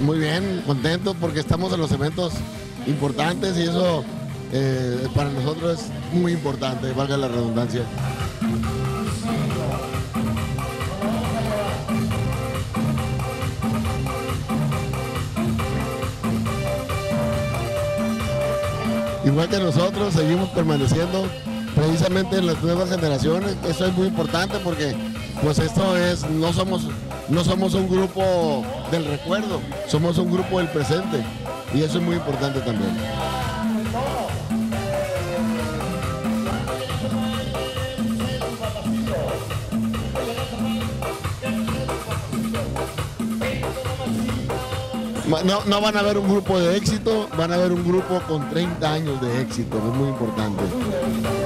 Muy bien, contentos porque estamos en los eventos importantes y eso para nosotros es muy importante, valga la redundancia. Igual que nosotros, seguimos permaneciendo precisamente en las nuevas generaciones. Eso es muy importante porque pues esto es, no somos un grupo del recuerdo, somos un grupo del presente y eso es muy importante también. No van a ver un grupo de éxito, van a ver un grupo con 30 años de éxito, es muy importante.